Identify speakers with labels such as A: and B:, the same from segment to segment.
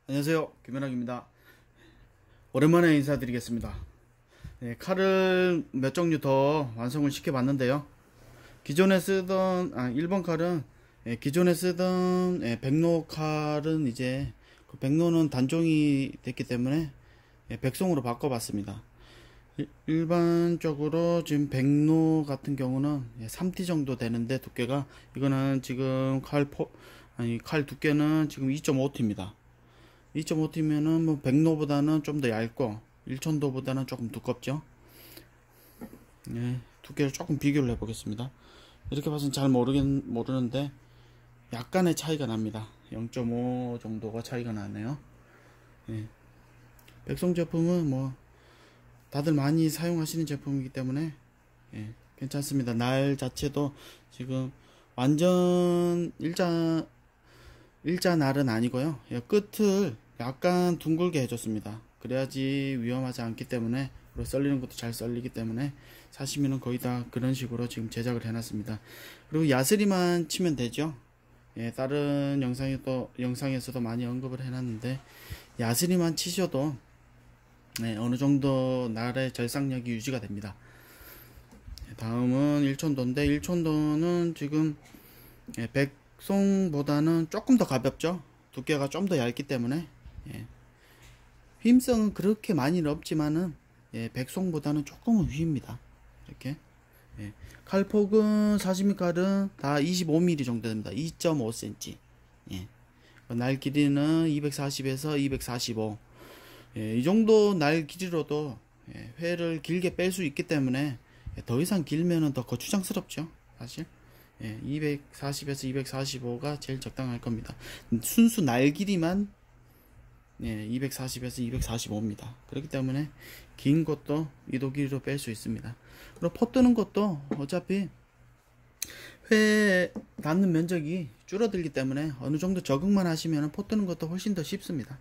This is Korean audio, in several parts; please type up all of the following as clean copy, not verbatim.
A: 안녕하세요, 김연학입니다. 오랜만에 인사드리겠습니다. 네, 칼을 몇 종류 더 완성을 시켜 봤는데요. 기존에 쓰던 1번 칼은 기존에 쓰던 백로 칼은 이제 그 백로는 단종이 됐기 때문에 백송으로 바꿔봤습니다. 일반적으로 지금 백로 같은 경우는 3T 정도 되는데, 두께가 이거는 지금 칼 두께는 지금 2.5T입니다. 2.5T면은 뭐 백로보다는 좀 더 얇고 1천도보다는 조금 두껍죠. 두께를 조금 비교를 해보겠습니다. 이렇게 봐서는 잘 모르는데 약간의 차이가 납니다. 0.5 정도가 차이가 나네요. 백송 제품은 뭐 다들 많이 사용하시는 제품이기 때문에 괜찮습니다. 날 자체도 지금 완전 일자 날은 아니고요. 끝을 약간 둥글게 해줬습니다. 그래야지 위험하지 않기 때문에, 그리고 썰리는 것도 잘 썰리기 때문에 사시미는 거의 다 그런 식으로 지금 제작을 해놨습니다. 그리고 야스리만 치면 되죠. 다른 영상에서도 많이 언급을 해놨는데, 야스리만 치셔도 어느 정도 날의 절삭력이 유지가 됩니다. 다음은 1촌도인데 1촌도는 지금 백송보다는 조금 더 가볍죠. 두께가 좀 더 얇기 때문에 휘임성은 그렇게 많이는 없지만은 백송보다는 조금은 휘입니다. 이렇게 칼폭은 사시미 칼은 다 25mm 정도 됩니다. 2.5cm. 날 길이는 240에서 245. 이 정도 날 길이로도 회를 길게 뺄 수 있기 때문에 더 이상 길면은 더 거추장스럽죠, 사실. 240에서 245가 제일 적당할 겁니다. 순수 날 길이만 240에서 245입니다. 그렇기 때문에 긴 것도 이도 길이로 뺄 수 있습니다. 그리고 포 뜨는 것도 어차피 회 닿는 면적이 줄어들기 때문에 어느 정도 적응만 하시면 포 뜨는 것도 훨씬 더 쉽습니다.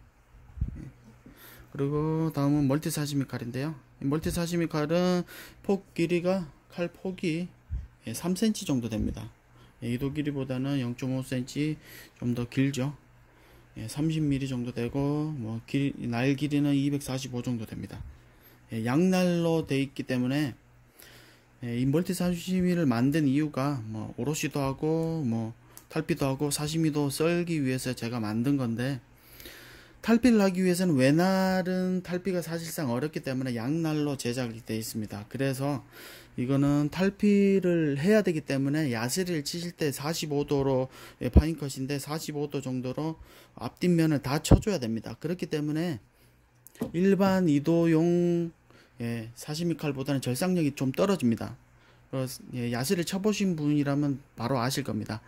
A: 그리고 다음은 멀티 사시미 칼인데요. 멀티 사시미 칼은 칼 폭이 3cm 정도 됩니다. 이도 길이보다는 0.5cm 좀 더 길죠. 30mm 정도 되고, 날 길이는 245 정도 됩니다. 양날로 되어 있기 때문에 이 멀티 사시미를 만든 이유가 오롯이도 하고 탈피도 하고 사시미도 썰기 위해서 제가 만든 건데, 탈피를 하기 위해서는 외날은 탈피가 사실상 어렵기 때문에 양날로 제작이 되어 있습니다. 그래서 이거는 탈피를 해야 되기 때문에 야스리를 치실 때 45도로 파인컷인데 45도 정도로 앞뒷면을 다 쳐줘야 됩니다. 그렇기 때문에 일반 이도용 사시미 칼보다는 절삭력이 좀 떨어집니다. 야스리를 쳐보신 분이라면 바로 아실 겁니다.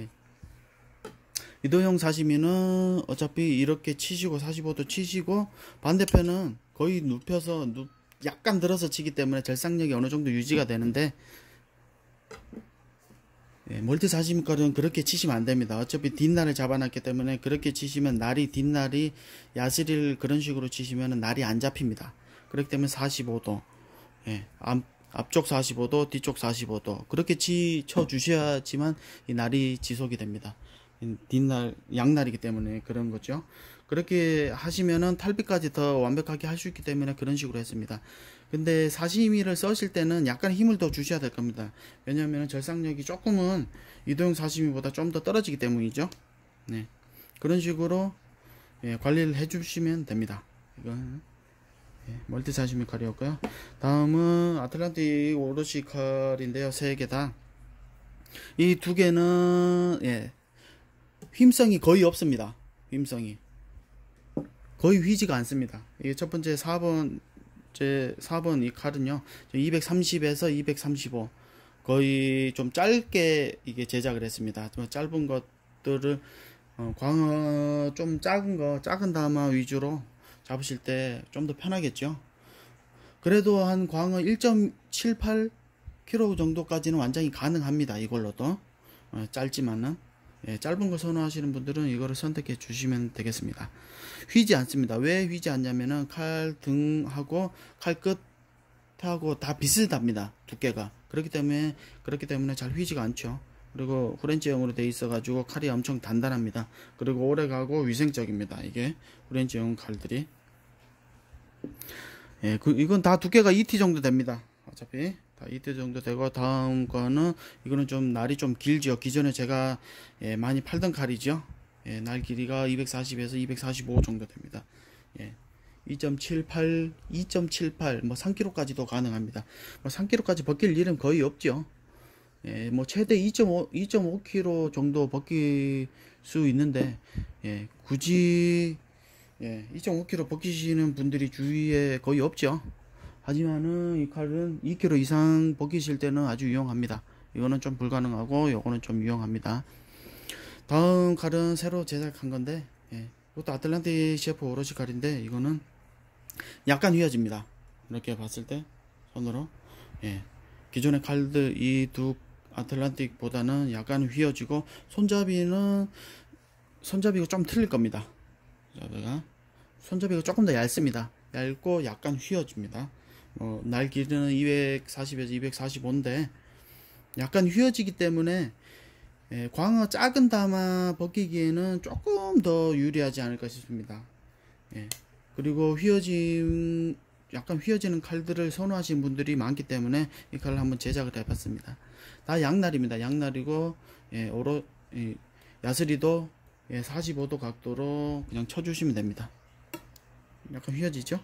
A: 이도형 사시미는 어차피 이렇게 치시고 45도 치시고 반대편은 거의 눕혀서 약간 들어서 치기 때문에 절삭력이 어느 정도 유지가 되는데, 멀티 사시미 칼은 그렇게 치시면 안 됩니다. 어차피 뒷날을 잡아놨기 때문에 그렇게 치시면 뒷날이 야스리를 그런 식으로 치시면 날이 안 잡힙니다. 그렇기 때문에 45도, 앞쪽 45도, 뒤쪽 45도 그렇게 쳐 주셔야지만 이 날이 지속이 됩니다. 양날이기 때문에 그런 거죠. 그렇게 하시면은 탈피까지 더 완벽하게 할 수 있기 때문에 그런 식으로 했습니다. 근데 사시미를 써실 때는 약간 힘을 더 주셔야 될 겁니다. 왜냐하면 절삭력이 조금은 이도형 사시미보다 좀 더 떨어지기 때문이죠. 그런 식으로 관리를 해주시면 됩니다. 이건 멀티 사시미 칼이었고요. 다음은 아틀란틱 오롯이 칼인데요. 3개 다. 이 2개는 휘임성이 거의 없습니다. 휘임성이 거의 휘지가 않습니다. 이게 첫 번째 4번 이 칼은요 230에서 235 거의 좀 짧게 이게 제작을 했습니다. 좀 짧은 것들을 광어 좀 작은 다마 위주로 잡으실 때 좀 더 편하겠죠. 그래도 한 광어 1.78kg 정도까지는 완전히 가능합니다. 이걸로도 짧지만은 짧은 걸 선호하시는 분들은 이거를 선택해 주시면 되겠습니다. 휘지 않습니다. 왜 휘지 않냐면은 칼 등하고 칼 끝하고 다 비슷합니다. 두께가. 그렇기 때문에 잘 휘지가 않죠. 그리고 프렌치형으로 돼 있어 가지고 칼이 엄청 단단합니다. 그리고 오래가고 위생적입니다. 이게 프렌치형 칼들이. 예, 이건 다 두께가 2T 정도 됩니다. 어차피 다 2T 정도 되고, 다음 거는 이거는 좀 날이 좀 길죠. 기존에 제가 많이 팔던 칼이죠. 날 길이가 240에서 245 정도 됩니다. 2.78, 2.78, 뭐 3kg까지도 가능합니다. 뭐 3kg까지 벗길 일은 거의 없죠. 뭐 최대 2.5kg 정도 벗길 수 있는데, 굳이 2.5kg 벗기시는 분들이 주위에 거의 없죠. 하지만은 이 칼은 2kg 이상 벗기실 때는 아주 유용합니다. 이거는 좀 불가능하고, 이거는 좀 유용합니다. 다음 칼은 새로 제작한 건데, 이것도 아틀란틱 셰프 오롯이 칼인데, 이거는 약간 휘어집니다. 이렇게 봤을 때 손으로, 기존의 칼들 이 두 아틀란틱보다는 약간 휘어지고, 손잡이가 좀 틀릴 겁니다. 손잡이가 조금 더 얇습니다. 얇고 약간 휘어집니다. 날 길이는 240에서 245인데 약간 휘어지기 때문에 광어 작은 담아 벗기기에는 조금 더 유리하지 않을까 싶습니다. 그리고 약간 휘어지는 칼들을 선호하시는 분들이 많기 때문에 이 칼을 한번 제작을 해봤습니다. 다 양날입니다. 양날이고, 야스리도 45도 각도로 그냥 쳐주시면 됩니다. 약간 휘어지죠?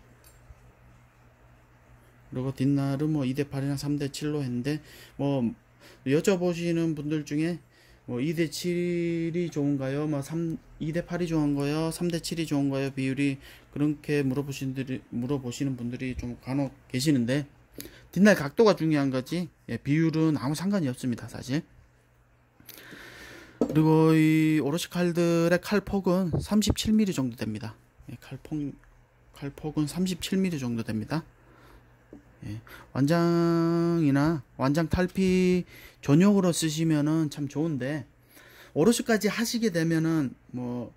A: 그리고 뒷날은 뭐 2대8이나 3대7로 했는데, 뭐 여쭤보시는 분들 중에 뭐 2대7이 좋은가요? 뭐 2대8이 좋은가요? 3대7이 좋은가요? 비율이, 그렇게 물어보시는 분들이 좀 간혹 계시는데, 뒷날 각도가 중요한 거지, 비율은 아무 상관이 없습니다, 사실. 그리고 이 오롯이 칼들의 칼폭은 37mm 정도 됩니다. 칼폭은 37mm 정도 됩니다. 완장이나 완장 탈피 전용으로 쓰시면은 참 좋은데, 오롯이까지 하시게 되면은 뭐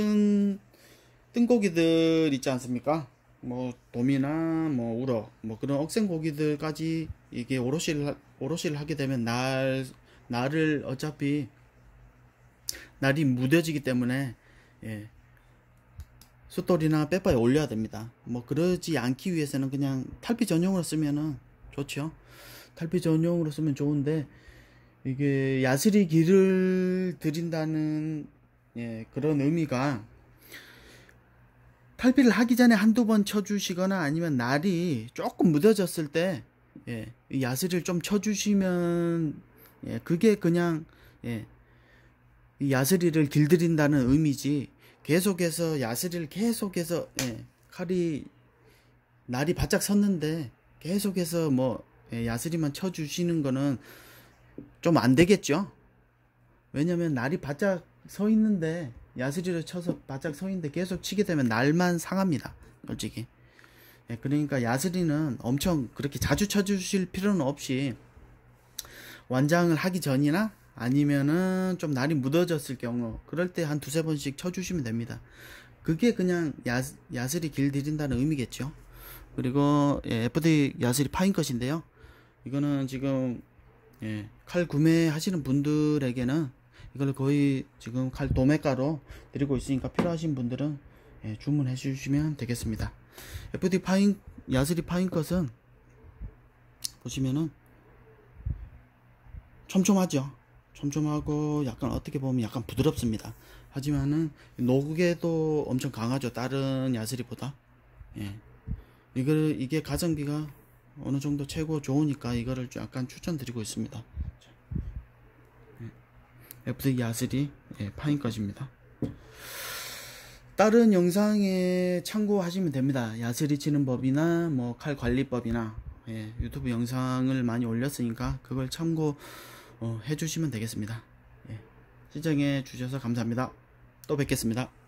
A: 뜬고기들 있지 않습니까? 뭐 도미나 뭐 우럭, 뭐 그런 억센 고기들까지 이게 오롯이를 하게 되면 날을 어차피 날이 무뎌지기 때문에 숫돌이나 빼빠에 올려야 됩니다. 뭐 그러지 않기 위해서는 그냥 탈피 전용으로 쓰면은 좋죠. 탈피 전용으로 쓰면 좋은데, 이게 야스리 길을 들인다는 그런 의미가, 탈피를 하기 전에 한두 번 쳐주시거나 아니면 날이 조금 묻어졌을 때 이 야스리를 좀 쳐주시면 그게 그냥 이 야스리를 길들인다는 의미지, 계속해서 야스리를 계속해서 칼이 날이 바짝 섰는데 계속해서 뭐 야스리만 쳐주시는 거는 좀 안 되겠죠. 왜냐면 날이 바짝 서 있는데, 야스리를 쳐서 바짝 서 있는데 계속 치게 되면 날만 상합니다, 솔직히. 그러니까 야스리는 엄청 그렇게 자주 쳐주실 필요는 없이, 완장을 하기 전이나 아니면은 좀 날이 묻어졌을 경우, 그럴 때 한 두세 번씩 쳐주시면 됩니다. 그게 그냥 야스리 길들인다는 의미겠죠. 그리고 FD 야스리 파인 컷인데요, 이거는 지금 칼 구매하시는 분들에게는 이걸 거의 지금 칼 도매가로 드리고 있으니까, 필요하신 분들은 주문해 주시면 되겠습니다. FD 야스리 파인 컷은 보시면은 촘촘하죠. 촘촘하고 약간 어떻게 보면 약간 부드럽습니다. 하지만은 노국에도 엄청 강하죠, 다른 야스리보다. 이게 가성비가 어느 정도 최고 좋으니까 이거를 약간 추천드리고 있습니다. FD 야스리 파인 것입니다. 다른 영상에 참고하시면 됩니다. 야스리 치는 법이나 뭐 칼 관리법이나 유튜브 영상을 많이 올렸으니까 그걸 참고 해주시면 되겠습니다. 시청해 주셔서 감사합니다. 또 뵙겠습니다.